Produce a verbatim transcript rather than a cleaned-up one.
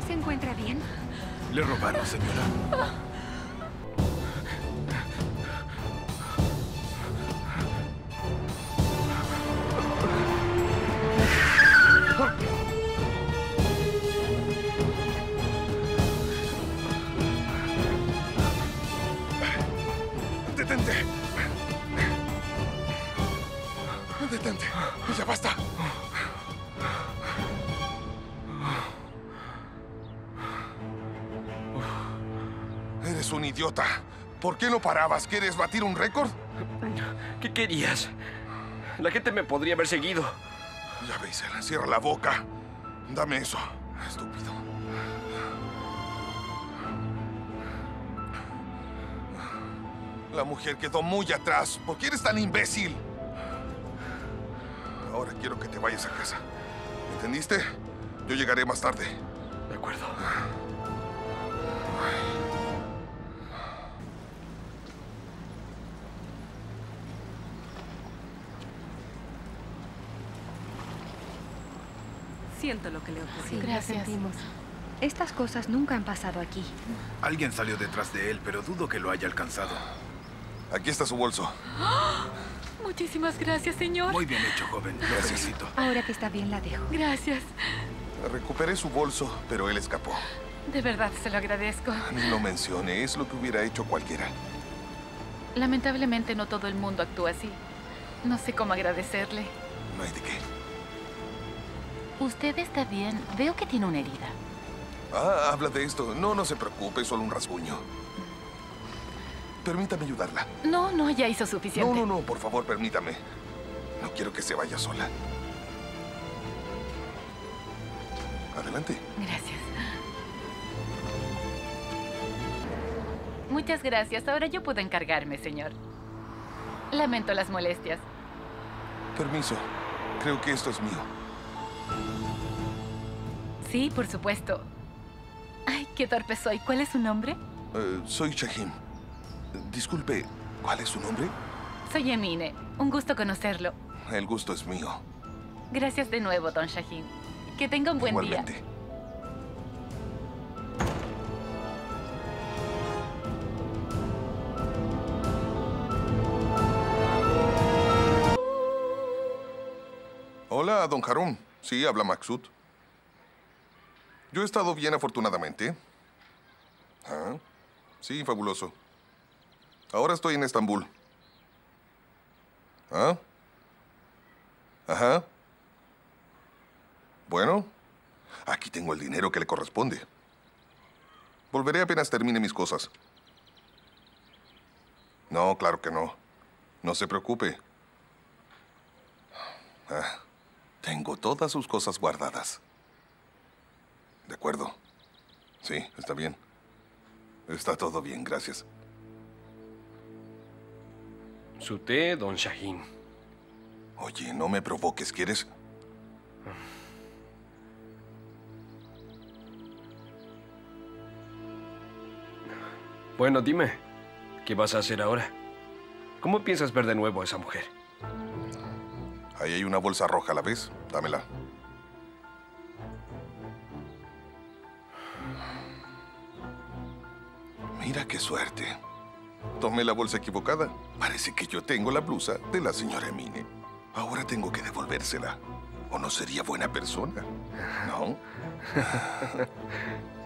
¿Se encuentra bien? Le robaron, señora. ¡Detente! ¡Detente! ¡Ya basta! Eres un idiota. ¿Por qué no parabas? ¿Quieres batir un récord? ¿Qué querías? La gente me podría haber seguido. Ya ves, cierra la boca. Dame eso, estúpido. La mujer quedó muy atrás. ¿Por qué eres tan imbécil? Ahora quiero que te vayas a casa. ¿Entendiste? Yo llegaré más tarde. De acuerdo. Siento lo que le ocurrió. Sí, Lo gracias. sentimos. Estas cosas nunca han pasado aquí. Alguien salió detrás de él, pero dudo que lo haya alcanzado. Aquí está su bolso. Muchísimas gracias, señor. Muy bien hecho, joven. Lo felicito. Ahora que está bien, la dejo. Gracias. Recuperé su bolso, pero él escapó. De verdad, se lo agradezco. Ni lo mencione, es lo que hubiera hecho cualquiera. Lamentablemente no todo el mundo actúa así. No sé cómo agradecerle. No hay de qué. ¿Usted está bien? Veo que tiene una herida. Ah, habla de esto. No, no se preocupe, es solo un rasguño. Permítame ayudarla. No, no, ya hizo suficiente. No, no, no, por favor, permítame. No quiero que se vaya sola. Adelante. Gracias. Muchas gracias. Ahora yo puedo encargarme, señor. Lamento las molestias. Permiso. Creo que esto es mío. Sí, por supuesto. Ay, qué torpe soy. ¿Cuál es su nombre? Eh, soy Shaheen. Disculpe, ¿cuál es su nombre? Soy Emine. Un gusto conocerlo. El gusto es mío. Gracias de nuevo, don Shaheen. Que tenga un buen Igualmente. día. Hola, don Harun. Sí, habla Maksud. Yo he estado bien, afortunadamente. Ah, sí, fabuloso. Ahora estoy en Estambul. ¿Ah? Ajá. Bueno, aquí tengo el dinero que le corresponde. Volveré apenas termine mis cosas. No, claro que no. No se preocupe. Ah, tengo todas sus cosas guardadas. De acuerdo. Sí, está bien. Está todo bien, gracias. Su té, don Shaheen. Oye, no me provoques, ¿quieres? Bueno, dime, ¿qué vas a hacer ahora? ¿Cómo piensas ver de nuevo a esa mujer? Ahí hay una bolsa roja, ¿la ves? Dámela. Mira qué suerte. Tomé la bolsa equivocada. Parece que yo tengo la blusa de la señora Emine. Ahora tengo que devolvérsela. ¿O no sería buena persona? ¿No?